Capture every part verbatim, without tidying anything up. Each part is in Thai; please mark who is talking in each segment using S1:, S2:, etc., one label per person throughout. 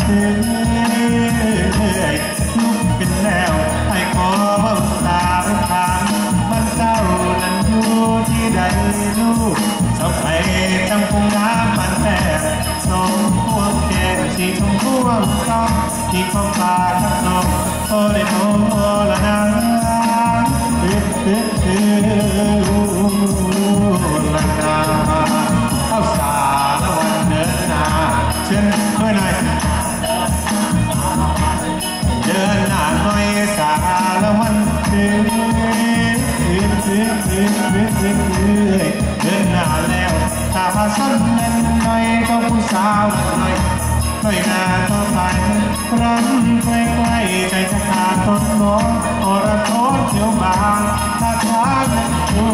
S1: เดือยลุกเป็นแนวให้ขอว่าตาทางมันเจ้านั้นอยู่ที่ใดลูกเจ้าไปจังคงน้ำมันแท้สมพวกแก่สีชมพูว่าต้องที่ข้องตาทั้งสองโอ้ได้โอ้ละนางเอ๊ะเอ๊ะเอ๊ะละนางเข้าสาละวันเดินหน้าเชิญด้วยหน่อยเดินหน้าหน่อยสาละวันเดินเดินเดินเดินเดินเดินเดินหน้าแล้วตาสั้นเล่นหน่อยก็ผู้สาวหน่อยหน่อยหน้าก็ไปรันใกล้ๆใจจะขาดต้นมองอรโทษเที่ยวบางถ้าช้าจะดู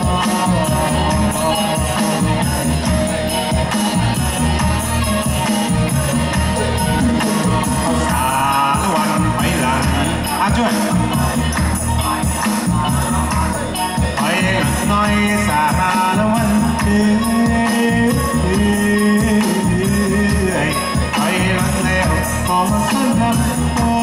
S1: สาวันไปหลังอาช่วยไปหน่อยสาละวันเดือยไปหลังแล้วขอสั้นครับ